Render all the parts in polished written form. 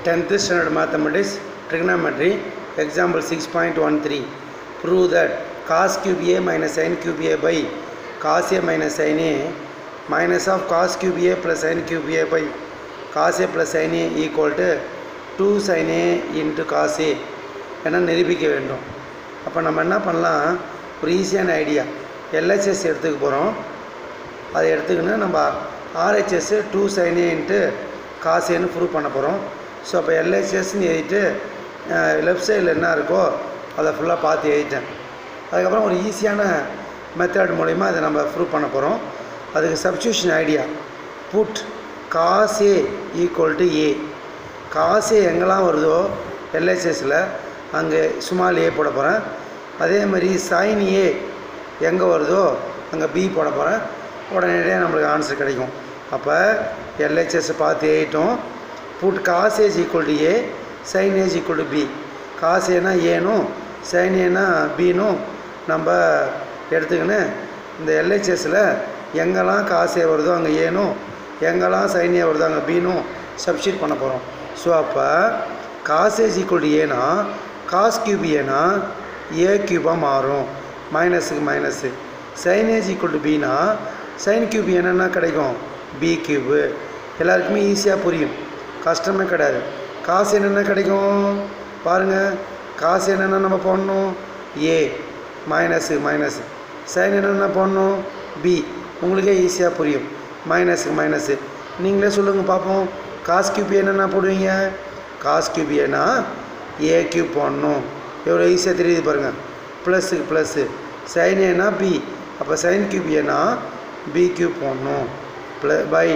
10th standard mathematics trigonometry example 6.13 prove that cos cube a minus sin cube a by cos a minus sin a minus of cos cube a plus sin cube a by cos a plus sin a equal to 2 sin a into cos a என நிரூபிக்க வேண்டும். அப்போ நம்ம என்ன பண்ணலாம், ஒரு ஈஸியான idea, LHS எடுத்துக்க போகிறோம். அதை எடுத்துக்கின்னு நம்ம RHS 2 sin a into cos a ன்னு ப்ரூவ் பண்ண போகிறோம். ஸோ அப்போ LHSன்னு எழுதிட்டு லெஃப்ட் சைடில் என்ன இருக்கோ அதை ஃபுல்லாக பார்த்து எழுதிட்டேன். அதுக்கப்புறம் ஒரு ஈஸியான மெத்தட் மூலிமா அதை நம்ம ப்ரூவ் பண்ண போகிறோம். அதுக்கு substitution idea, put cos a equal to a. cos a எங்கெல்லாம் வருதோ LHSயில் அங்கே ஸ்மால் a போட போகிறேன். அதே மாதிரி sin a எங்கே வருதோ அங்கே b போட போகிறேன். உடனடியாக நம்மளுக்கு ஆன்சர் கிடைக்கும். அப்போ LHS பார்த்து எழுதிட்டோம். Put cos a equal to a, sin a equal to b. cos a னா ஏனும் sin a னா bனும் நம்ம எடுத்துக்கின்னு இந்த LHSயில் எங்கெல்லாம் cos a வருதோ அங்கே ஏனும், எங்கெல்லாம் sin a வருதோ அங்கே bனும் சப்ஸ்டியூட் பண்ண போகிறோம். ஸோ அப்போ cos a ஈக்குவல் டு ஏனா cos கியூப் ஏனா a கியூபாக மாறும், மைனஸுக்கு minus. sin a equal to bனா sin கியூப் என்னென்னா கிடைக்கும், b கியூபு. எல்லாருக்குமே ஈஸியாக புரியும், கஷ்டமே கிடையாது. cos என்னென்ன கிடைக்கும் பாருங்கள், cos என்னென்ன நம்ம போடணும், a மைனஸு மைனஸு. sin என்னென்ன போடணும், b. உங்களுக்கே ஈஸியாக புரியும், மைனஸுக்கு மைனஸு. நீங்களே சொல்லுங்கள் பார்ப்போம், cos கியூப் என்னென்ன போடுவீங்க, cos கியூப் ஏன்னா a கியூப் போடணும். எவ்வளோ ஈஸியாக தெரியுது பாருங்கள், ப்ளஸ்ஸுக்கு ப்ளஸ்ஸு. sin ஏன்னா b, அப்போ sin கியூப் ஏன்னா b கியூப் போடணும். By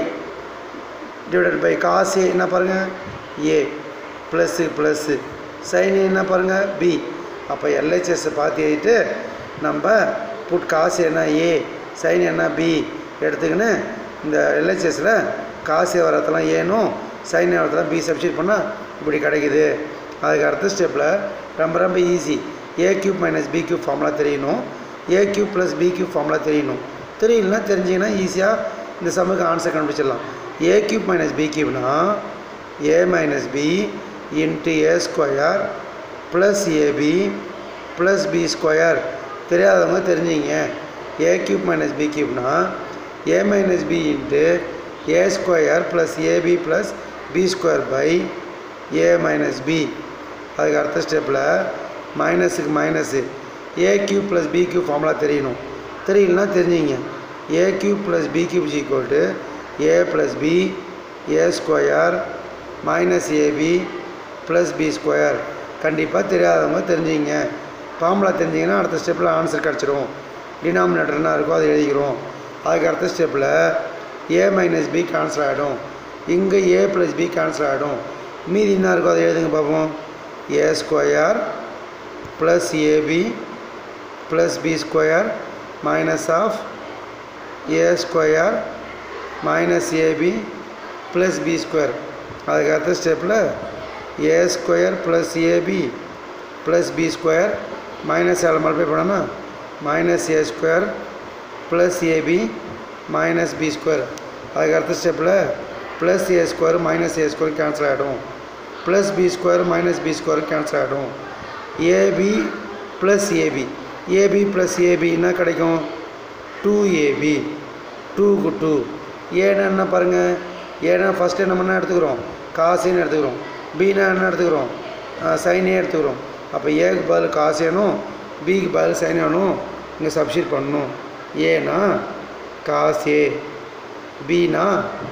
divided by cos a என்ன பாருங்கள் a, ப்ளஸ்ஸுக்கு ப்ளஸ்ஸு. sin a என்ன பாருங்கள் b. அப்போ LHS பார்த்து எழுதிட்டு நம்ம புட் cos ஏன்னா a, sin ஏன்னா b எடுத்துக்கின்னு இந்த LHSயில் cos a வரதெல்லாம் ஏனும் sin a வரதெல்லாம் b சப்ஸ்டியூட் பண்ணால் இப்படி கிடைக்குது. அதுக்கு அடுத்த ஸ்டெப்பில் ரொம்ப ரொம்ப easy, a cube minus b cube formula தெரியணும், a cube plus b cube formula தெரியணும். தெரியலனா தெரிஞ்சிங்கன்னா ஈஸியாக இந்த சம்முக்கு ஆன்சர் கண்டுபிடிச்சிடலாம். a கியூப் மைனஸ் b கியூப்னா a minus b into a square plus ab plus b square. தெரியாதவங்க தெரிஞ்சிங்க, a கியூப் மைனஸ் b கியூப்னா a minus b into a square plus ab plus b square by a minus b. அதுக்கு அடுத்த ஸ்டெப்பில் மைனஸுக்கு minus, a cube plus b cube formula தெரியணும். தெரியலனா தெரிஞ்சிங்க, a cube plus b cube equal to a plus b a square minus ab plus b square. கண்டிப்பாக தெரியாதவங்க தெரிஞ்சிங்க, formula தெரிஞ்சிங்கன்னா அடுத்த ஸ்டெப்பில் ஆன்சர் கிடச்சிடும். டினாமினேட்டர் என்ன இருக்கோ அதை எழுதிக்கிறோம். அதுக்கு அடுத்த ஸ்டெப்பில் a மைனஸ் b கேன்சல் ஆகிடும், இங்கே a ப்ளஸ் b கேன்சல் ஆகிடும். மீதி என்ன இருக்கோ அதை எழுதுங்க பார்ப்போம், a square plus ab plus b square minus of a square minus ab plus b square. அதுக்கு அடுத்த ஸ்டெப்பில் a square plus ab plus b square minus ஆல் மல்டிப்ளை பண்ணோன்னா minus a square plus ab minus b square. அதுக்கு அடுத்த ஸ்டெப்பில் plus a square minus a square cancel ஆகிடும், plus b square minus b square cancel ஆகிடும். ab plus ab, ab plus ab என்ன கிடைக்கும், 2ab, 2க்கு 2. ஏன்னா என்ன பாருங்கள், ஏன்னா ஃபஸ்ட்டு நம்ம என்ன எடுத்துக்கிறோம், காசுன்னு எடுத்துக்கிறோம், பீனா என்ன எடுத்துக்கிறோம், சைனே எடுத்துக்கிறோம். அப்போ ஏக்கு பதில் காசேனும் பிக்கு பதில் சைனானும் இங்கே சப்ஸ்டியூட் பண்ணணும். ஏன்னா காசே, பீனா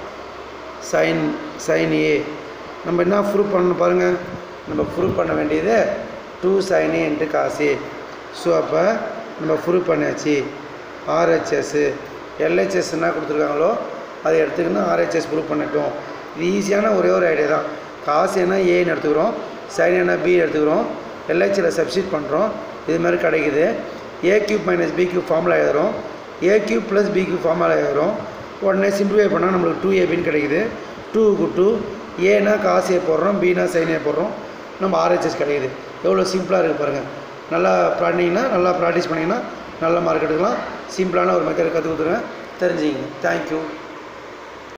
சைன் ஏ. நம்ம என்ன ப்ரூவ் பண்ணணும் பாருங்கள், நம்ம ப்ரூவ் பண்ண வேண்டியது 2 sin a இன்ட்டு காசே. ஸோ அப்போ நம்ம ப்ரூவ் பண்ணியாச்சு. RHS LHS என்ன கொடுத்துருக்காங்களோ அதை எடுத்துக்கின்னு RHS ப்ரூவ் பண்ணிட்டோம். இது ஈஸியான ஒரே ஒரு ஐடியா தான். காசேனா ஏன்னு எடுத்துக்கிறோம், சைனா பி எடுத்துக்கிறோம், LHSல சப்ஸ்டியூட் பண்ணுறோம், இது மாதிரி கிடைக்குது. a cube minus b cube formula எழுதுகிறோம், a cube plus b cube formula எழுதுகிறோம். உடனே சிம்பிளிஃபை பண்ணால் நம்மளுக்கு 2abன்னு கிடைக்குது. 2க்கு 2, ஏனா காசு ஏ போடுறோம், பீனா சைன் ஏ போடுறோம், நம்ம RHS கிடைக்குது. எவ்வளோ சிம்பிளாக இருக்குது பாருங்கள். நல்லா பண்ணிங்கன்னா, நல்லா ப்ராக்டிஸ் பண்ணிங்கன்னா நல்ல மார்க் எடுக்கலாம். சிம்பிளான ஒரு மெத்தட் கற்றுக் கொடுத்துருங்க, தெரிஞ்சுங்க. தேங்க்யூ.